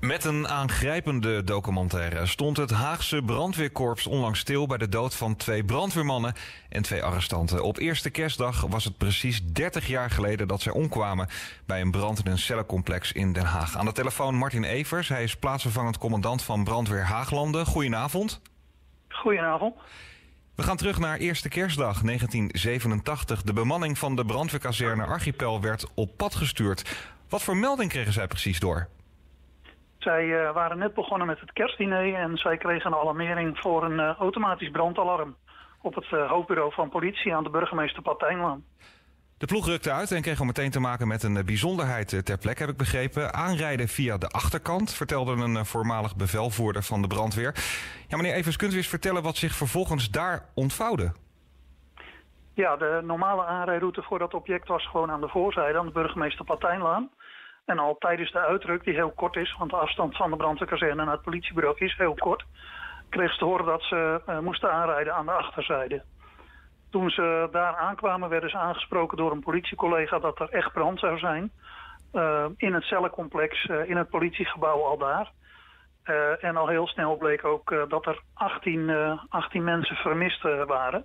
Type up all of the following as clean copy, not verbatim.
Met een aangrijpende documentaire stond het Haagse brandweerkorps onlangs stil bij de dood van 2 brandweermannen en 2 arrestanten. Op eerste kerstdag was het precies 30 jaar geleden dat zij omkwamen bij een brand in een cellencomplex in Den Haag. Aan de telefoon Martin Evers, hij is plaatsvervangend commandant van brandweer Haaglanden. Goedenavond. Goedenavond. We gaan terug naar eerste kerstdag 1987. De bemanning van de brandweerkazerne Archipel werd op pad gestuurd. Wat voor melding kregen zij precies door? Zij waren net begonnen met het kerstdiner en zij kregen een alarmering voor een automatisch brandalarm op het hoofdbureau van politie aan de burgemeester Patijnlaan. De ploeg rukte uit en kreeg al meteen te maken met een bijzonderheid ter plekke, heb ik begrepen. Aanrijden via de achterkant, vertelde een voormalig bevelvoerder van de brandweer. Ja, meneer Evers, kunt u eens vertellen wat zich vervolgens daar ontvouwde? Ja, de normale aanrijroute voor dat object was gewoon aan de voorzijde, aan de burgemeester Patijnlaan. En al tijdens de uitruk, die heel kort is, want de afstand van de brandweerkazerne naar het politiebureau is heel kort, kreeg ze te horen dat ze moesten aanrijden aan de achterzijde. Toen ze daar aankwamen, werden ze aangesproken door een politiecollega dat er echt brand zou zijn. In het cellencomplex, in het politiegebouw al daar. En al heel snel bleek ook dat er 18 mensen vermist waren.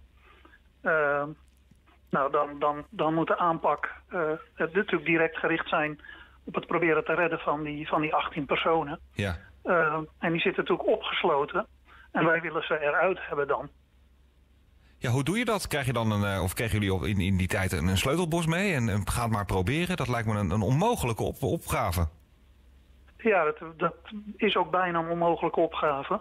Dan moet de aanpak natuurlijk direct gericht zijn op het proberen te redden van die 18 personen. Ja. En die zitten natuurlijk opgesloten. En wij willen ze eruit hebben dan. Ja, hoe doe je dat? Krijg je dan of kregen jullie in die tijd een sleutelbos mee en ga het maar proberen? Dat lijkt me een onmogelijke opgave. Ja, dat is ook bijna een onmogelijke opgave.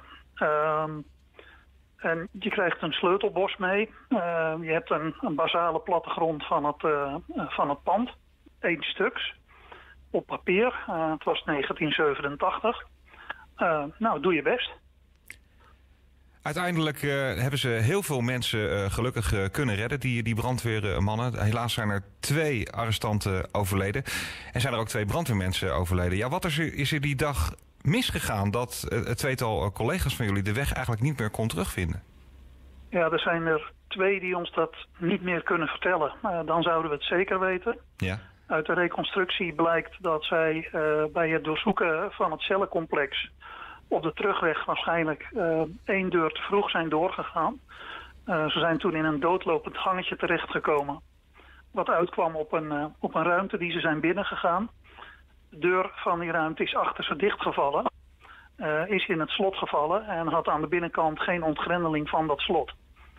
En je krijgt een sleutelbos mee. Je hebt een basale plattegrond van het pand. 1 stuks. Op papier. Het was 1987. Doe je best. Uiteindelijk hebben ze heel veel mensen gelukkig kunnen redden, die brandweermannen. Helaas zijn er 2 arrestanten overleden. En zijn er ook 2 brandweermensen overleden. Ja, wat is er die dag misgegaan dat het 2-tal collega's van jullie de weg eigenlijk niet meer kon terugvinden? Ja, er zijn er 2 die ons dat niet meer kunnen vertellen. Dan zouden we het zeker weten. Ja. Uit de reconstructie blijkt dat zij bij het doorzoeken van het cellencomplex op de terugweg waarschijnlijk 1 deur te vroeg zijn doorgegaan. Ze zijn toen in een doodlopend gangetje terechtgekomen. Wat uitkwam op een ruimte die ze zijn binnengegaan. De deur van die ruimte is achter ze dichtgevallen. Is in het slot gevallen en had aan de binnenkant geen ontgrendeling van dat slot.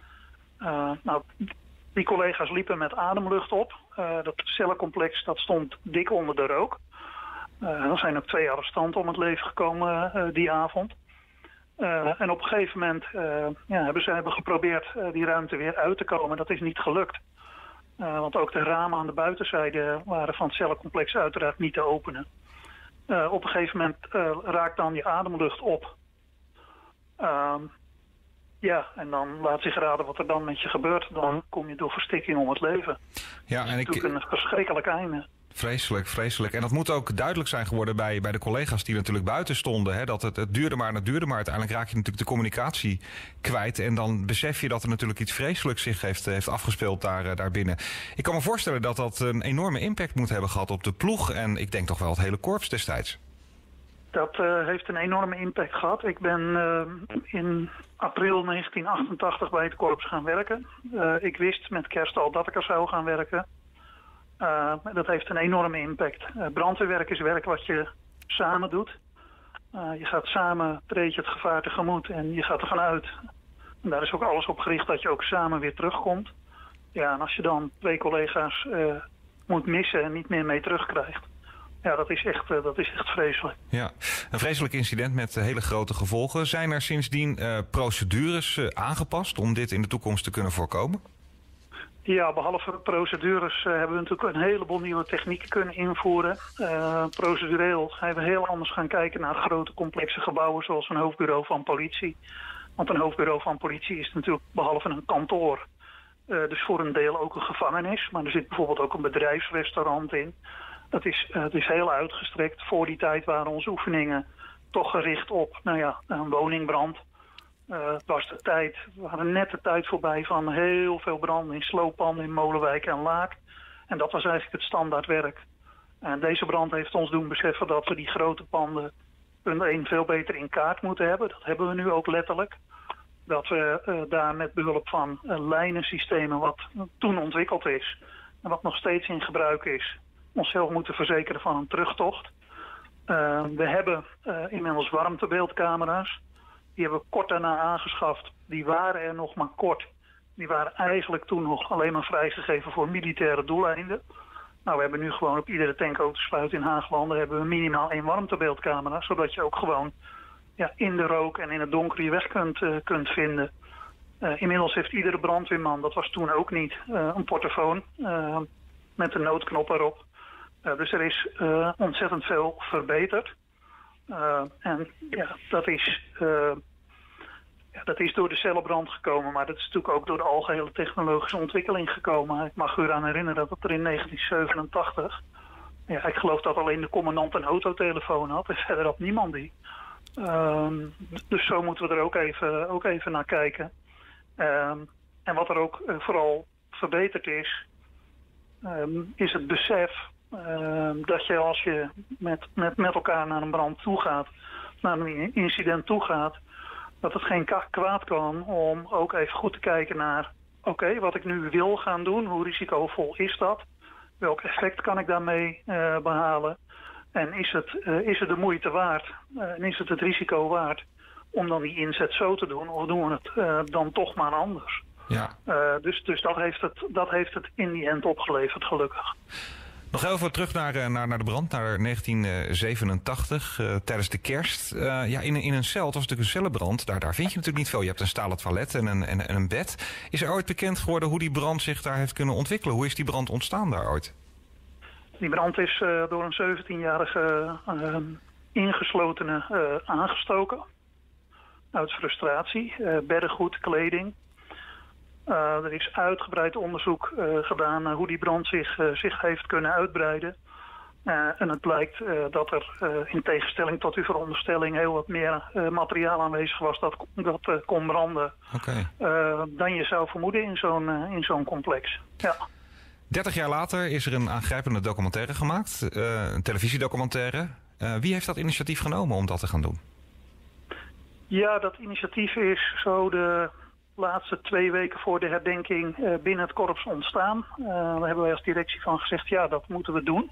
Die collega's liepen met ademlucht op. Dat cellencomplex dat stond dik onder de rook. Er zijn ook 2 arrestanten om het leven gekomen die avond. En op een gegeven moment hebben ze geprobeerd die ruimte weer uit te komen. Dat is niet gelukt. Want ook de ramen aan de buitenzijde waren van het cellencomplex uiteraard niet te openen. Op een gegeven moment raakt dan die ademlucht op. En dan laat zich raden wat er dan met je gebeurt. Dan kom je door verstikking om het leven. Ja, dat is natuurlijk een verschrikkelijk einde. Vreselijk, vreselijk. En dat moet ook duidelijk zijn geworden bij de collega's die natuurlijk buiten stonden. Hè? Dat het duurde maar en het duurde maar. Uiteindelijk raak je natuurlijk de communicatie kwijt. En dan besef je dat er natuurlijk iets vreselijks zich heeft afgespeeld daarbinnen. Ik kan me voorstellen dat dat een enorme impact moet hebben gehad op de ploeg. En ik denk toch wel het hele korps destijds. Dat heeft een enorme impact gehad. Ik ben in april 1988 bij het korps gaan werken. Ik wist met kerst al dat ik er zou gaan werken. Dat heeft een enorme impact. Brandweerwerk is werk wat je samen doet. Je gaat samen, treed je het gevaar tegemoet en je gaat ervan uit. En daar is ook alles op gericht dat je ook samen weer terugkomt. Ja, en als je dan 2 collega's moet missen en niet meer mee terugkrijgt. Ja, dat is echt vreselijk. Ja, een vreselijk incident met hele grote gevolgen. Zijn er sindsdien procedures aangepast om dit in de toekomst te kunnen voorkomen? Ja, behalve procedures hebben we natuurlijk een heleboel nieuwe technieken kunnen invoeren. Procedureel zijn we heel anders gaan kijken naar grote complexe gebouwen zoals een hoofdbureau van politie. Want een hoofdbureau van politie is natuurlijk behalve een kantoor. Dus voor een deel ook een gevangenis. Maar er zit bijvoorbeeld ook een bedrijfsrestaurant in. Het is heel uitgestrekt. Voor die tijd waren onze oefeningen toch gericht op een woningbrand. Het was we waren net de tijd voorbij van heel veel branden in slooppanden in Molenwijk en Laak. En dat was eigenlijk het standaardwerk. En deze brand heeft ons doen beseffen dat we die grote panden punt 1 veel beter in kaart moeten hebben. Dat hebben we nu ook letterlijk. Dat we daar met behulp van lijnensystemen wat toen ontwikkeld is en wat nog steeds in gebruik is, onszelf moeten verzekeren van een terugtocht. We hebben inmiddels warmtebeeldcamera's. Die hebben we kort daarna aangeschaft. Die waren er nog maar kort. Die waren eigenlijk toen nog alleen maar vrijgegeven voor militaire doeleinden. Nou, we hebben nu gewoon op iedere tankauto in Haaglanden hebben we minimaal 1 warmtebeeldcamera, zodat je ook gewoon in de rook en in het donker je weg kunt vinden. Inmiddels heeft iedere brandweerman, dat was toen ook niet, een portofoon met een noodknop erop. Dus er is ontzettend veel verbeterd. En dat is door de cellenbrand gekomen, maar dat is natuurlijk ook door de algehele technologische ontwikkeling gekomen. Ik mag u eraan herinneren dat er in 1987, ik geloof dat alleen de commandant een autotelefoon had en verder had niemand die. Dus zo moeten we er ook even naar kijken. En wat er ook vooral verbeterd is het besef dat je als je met elkaar naar een brand toe gaat, naar een incident toe gaat, dat het geen kwaad kan om ook even goed te kijken naar oké, wat ik nu wil gaan doen, hoe risicovol is dat? Welk effect kan ik daarmee behalen? En is het de moeite waard? En is het risico waard om dan die inzet zo te doen? Of doen we het dan toch maar anders? Ja. Dus dat heeft het in die end opgeleverd, gelukkig. Nog even terug naar de brand, naar 1987, tijdens de kerst. In een cel, het was natuurlijk een cellenbrand, daar vind je natuurlijk niet veel. Je hebt een stalen toilet en een bed. Is er ooit bekend geworden hoe die brand zich daar heeft kunnen ontwikkelen? Hoe is die brand ontstaan daar ooit? Die brand is door een 17-jarige ingeslotene aangestoken. Uit frustratie, beddengoed, kleding. Er is uitgebreid onderzoek gedaan naar hoe die brand zich heeft kunnen uitbreiden. En het blijkt dat er in tegenstelling tot uw veronderstelling heel wat meer materiaal aanwezig was dat kon branden. Okay. Dan je zou vermoeden in zo'n complex. Ja. 30 jaar later is er een aangrijpende documentaire gemaakt, een televisiedocumentaire. Wie heeft dat initiatief genomen om dat te gaan doen? Ja, dat initiatief is zo de laatste 2 weken voor de herdenking binnen het korps ontstaan. Daar hebben wij als directie van gezegd, ja, dat moeten we doen.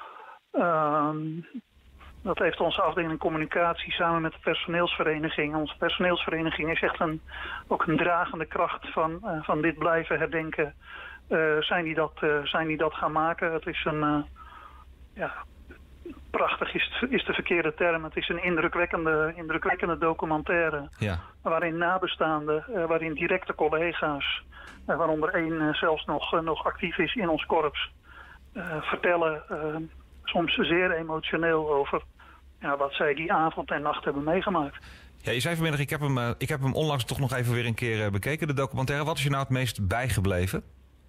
Dat heeft onze afdeling communicatie samen met de personeelsvereniging. Onze personeelsvereniging is echt ook een dragende kracht van dit blijven herdenken. Zijn die dat gaan maken? Het is prachtig is de verkeerde term. Het is een indrukwekkende documentaire. Ja. Waarin nabestaanden, waarin directe collega's, waaronder 1 zelfs nog actief is in ons korps, vertellen soms zeer emotioneel over wat zij die avond en nacht hebben meegemaakt. Ja, je zei vanmiddag, ik heb hem onlangs toch nog even weer een keer bekeken, de documentaire. Wat is je nou het meest bijgebleven?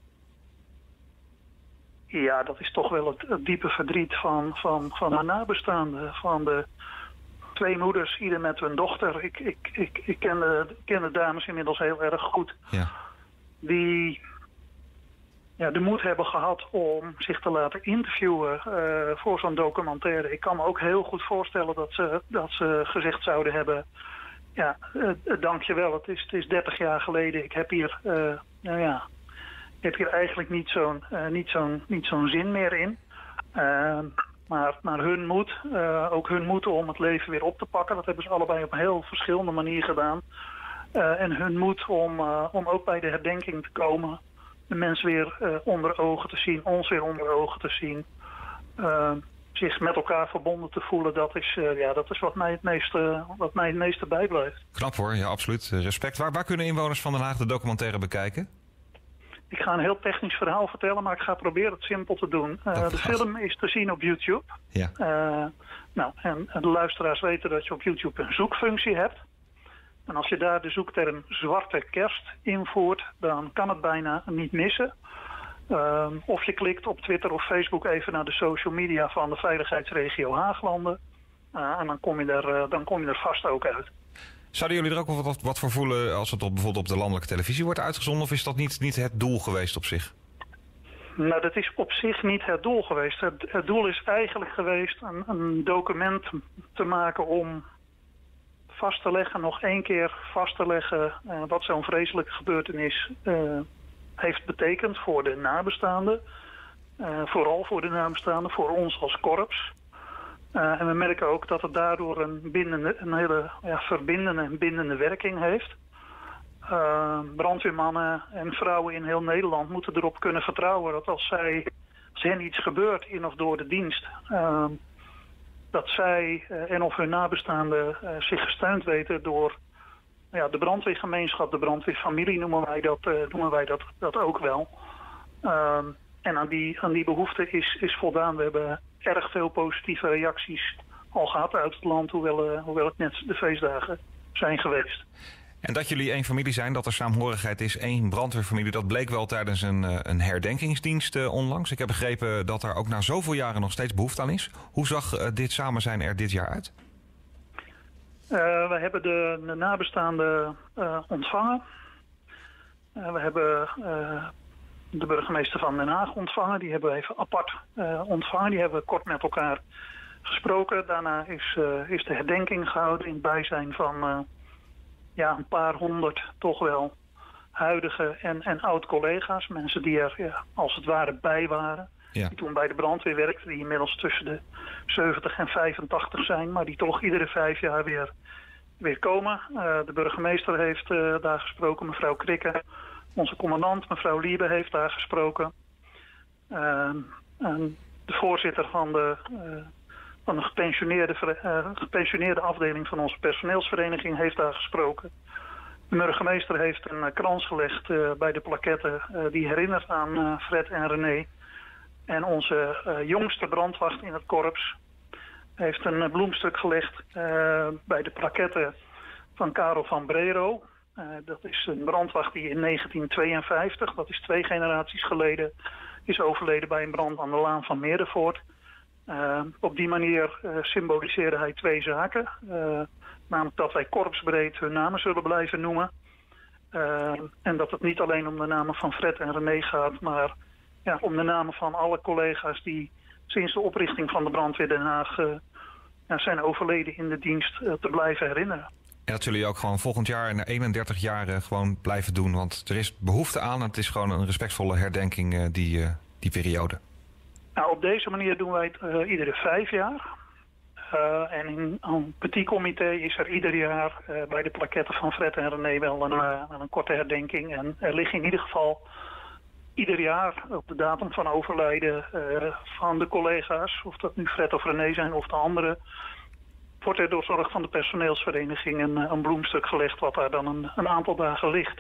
Ja, dat is toch wel het diepe verdriet van de nabestaanden. Van de 2 moeders, ieder met hun dochter. Ik ken de dames inmiddels heel erg goed. Ja. Die de moed hebben gehad om zich te laten interviewen voor zo'n documentaire. Ik kan me ook heel goed voorstellen dat ze gezegd zouden hebben, dankjewel, het is 30 jaar geleden. Ik heb hier eigenlijk niet zo'n zin meer in. Maar hun moed, ook hun moed om het leven weer op te pakken, dat hebben ze allebei op een heel verschillende manier gedaan. En hun moed om ook bij de herdenking te komen, de mensen weer onder ogen te zien, ons weer onder ogen te zien. Zich met elkaar verbonden te voelen, dat is wat mij het meeste bijblijft. Knap hoor, ja, absoluut. Respect. Waar kunnen inwoners van Den Haag de documentaire bekijken? Ik ga een heel technisch verhaal vertellen, maar ik ga proberen het simpel te doen. De film is te zien op YouTube. Ja. En de luisteraars weten dat je op YouTube een zoekfunctie hebt. En als je daar de zoekterm Zwarte Kerst invoert, dan kan het bijna niet missen. Of je klikt op Twitter of Facebook even naar de social media van de veiligheidsregio Haaglanden. En dan kom je er vast ook uit. Zouden jullie er ook wat voor voelen als het bijvoorbeeld op de landelijke televisie wordt uitgezonden? Of is dat niet het doel geweest op zich? Nou, dat is op zich niet het doel geweest. Het doel is eigenlijk geweest een document te maken om vast te leggen, nog 1 keer vast te leggen wat zo'n vreselijke gebeurtenis heeft betekend voor de nabestaanden. Vooral voor de nabestaanden, voor ons als korps. En we merken ook dat het daardoor een hele verbindende en bindende werking heeft. Brandweermannen en vrouwen in heel Nederland moeten erop kunnen vertrouwen dat als hen iets gebeurt in of door de dienst, dat zij en of hun nabestaanden zich gesteund weten door de brandweergemeenschap, de brandweerfamilie noemen wij dat ook wel. En aan die behoefte is voldaan. We hebben erg veel positieve reacties al gehad uit het land, hoewel het net de feestdagen zijn geweest. En dat jullie één familie zijn, dat er saamhorigheid is, één brandweerfamilie, dat bleek wel tijdens een herdenkingsdienst onlangs. Ik heb begrepen dat er ook na zoveel jaren nog steeds behoefte aan is. Hoe zag dit samen zijn er dit jaar uit? We hebben de nabestaanden ontvangen. We hebben de burgemeester van Den Haag ontvangen. Die hebben we even apart ontvangen. Die hebben we kort met elkaar gesproken. Daarna is de herdenking gehouden in het bijzijn van een paar honderd toch wel huidige en oud-collega's. Mensen die er als het ware bij waren. Ja. Die toen bij de brandweer werkten, die inmiddels tussen de 70 en 85 zijn. Maar die toch iedere 5 jaar weer komen. De burgemeester heeft daar gesproken, mevrouw Krikke. Onze commandant, mevrouw Liebe, heeft daar gesproken. En de voorzitter van de gepensioneerde afdeling van onze personeelsvereniging heeft daar gesproken. De burgemeester heeft een krans gelegd bij de plaquette die herinnert aan Fred en René. En onze jongste brandwacht in het korps heeft een bloemstuk gelegd bij de plaquette van Karel van Brero. Dat is een brandwacht die in 1952, dat is 2 generaties geleden, is overleden bij een brand aan de Laan van Meerdervoort. Op die manier symboliseerde hij 2 zaken. Namelijk dat wij korpsbreed hun namen zullen blijven noemen. En dat het niet alleen om de namen van Fred en René gaat, maar om de namen van alle collega's die sinds de oprichting van de brandweer Den Haag zijn overleden in de dienst te blijven herinneren. En dat zullen jullie ook gewoon volgend jaar na 31 jaar gewoon blijven doen. Want er is behoefte aan en het is gewoon een respectvolle herdenking die periode. Nou, op deze manier doen wij het iedere 5 jaar. En in een petit comité is er ieder jaar bij de plaquette van Fred en René wel een korte herdenking. En er liggen in ieder geval ieder jaar op de datum van overlijden van de collega's, of dat nu Fred of René zijn of de anderen, wordt er door zorg van de personeelsvereniging een bloemstuk gelegd wat daar dan een aantal dagen ligt.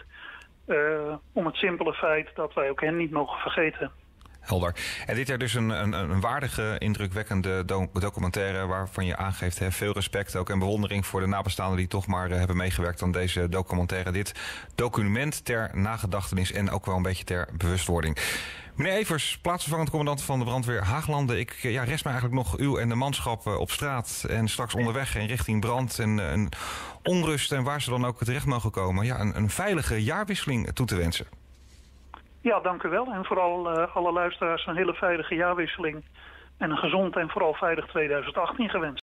Om het simpele feit dat wij ook hen niet mogen vergeten. Helder. En dit jaar dus een waardige, indrukwekkende documentaire waarvan je aangeeft veel respect ook en bewondering voor de nabestaanden die toch maar hebben meegewerkt aan deze documentaire. Dit document ter nagedachtenis en ook wel een beetje ter bewustwording. Meneer Evers, plaatsvervangend commandant van de brandweer Haaglanden. Rest me eigenlijk nog u en de manschap op straat en straks onderweg en richting brand en onrust en waar ze dan ook terecht mogen komen. Ja, een veilige jaarwisseling toe te wensen. Ja, dank u wel. En vooral alle luisteraars een hele veilige jaarwisseling en een gezond en vooral veilig 2018 gewenst.